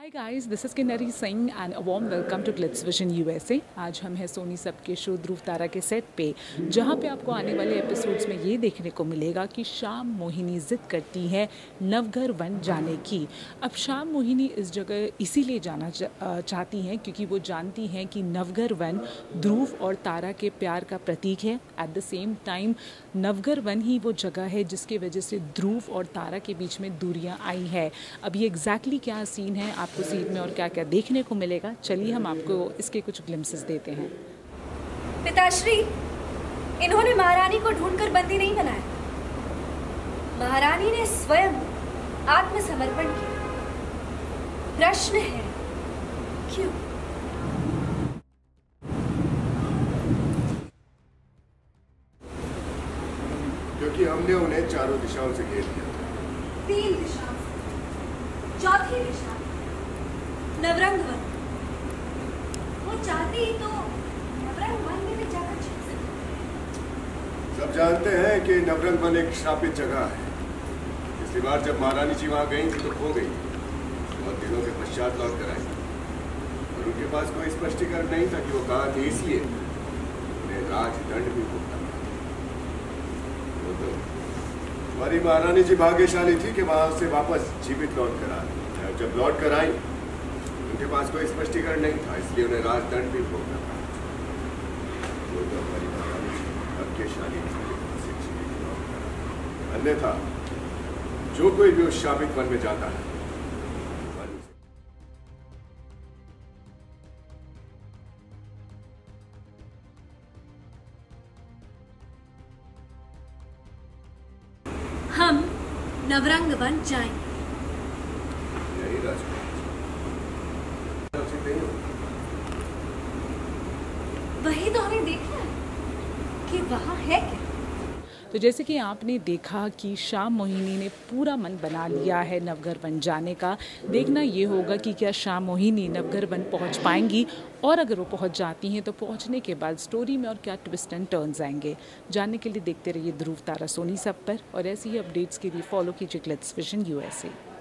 Hi guys, this is Kinnari Singh and a warm welcome to Glitz Vision USA. आज हम हैं सोनी सब के शो ध्रुव तारा के सेट पे, जहां पे आपको आने वाले एपिसोड्स में ये देखने को मिलेगा कि शाम मोहिनी जिद करती है नवघर वन जाने की। अब शाम मोहिनी इस जगह इसीलिए जाना चाहती हैं क्योंकि वो जानती हैं कि नवघर वन ध्रुव और तारा के प्यार का प्रतीक है। At the same time Navghar वन ही वो जगह है जिसकी वजह से ध्रुव और तारा के बीच में दूरियां आई है। अब ये एग्जैक्टली क्या सीन है, आपको सीन में और क्या क्या देखने को मिलेगा, चलिए हम आपको इसके कुछ ग्लिम्सेस देते हैं। पिताश्री, इन्होंने महारानी को ढूंढकर बंदी नहीं बनाया। महारानी ने स्वयं आत्मसमर्पण किया। प्रश्न है, क्यों? क्योंकि हमने उन्हें चारों दिशाओं से घेर लिया। 3 दिशाओं से, चौथी दिशा नवरंग वन। वो चाहती ही तो नवरंग वन में भी जाकर छिप सकती। सब जानते हैं कि नवरंग वन एक श्रापित जगह है। पिछली बार जब महारानी जी वहां गई थी तो खो गई और दिनों के पश्चात लौट कर आई, और उनके पास कोई स्पष्टीकरण नहीं था कि वो कहाँ थी, इसलिए उन्हें राजदंड भी भुगतना था। तो हमारी महारानी जी भाग्यशाली थी कि वहां से वापस जीवित लौट कर आ गई। जब लौट कर आई उनके पास कोई स्पष्टीकरण नहीं था, इसलिए उन्हें राजदंड भी भोगना था। वो तो हमारी महारानी जी भाग्यशाली थी, अन्यथा जो कोई भी उस शापित वन में जाता है हम नवरंग वन जाएंगे। यही राजकुमार वही तो हमें देखना है कि वहां है क्या। तो जैसे कि आपने देखा कि शाम मोहिनी ने पूरा मन बना लिया है नवघर वन जाने का। देखना ये होगा कि क्या शाम मोहिनी नवघर वन पहुंच पाएंगी, और अगर वो पहुंच जाती हैं तो पहुंचने के बाद स्टोरी में और क्या ट्विस्ट एंड टर्न्स आएंगे। जानने के लिए देखते रहिए ध्रुव तारा सोनी सब पर, और ऐसी ही अपडेट्स के लिए फॉलो कीजिए ग्लिट्स विजन यूएसए।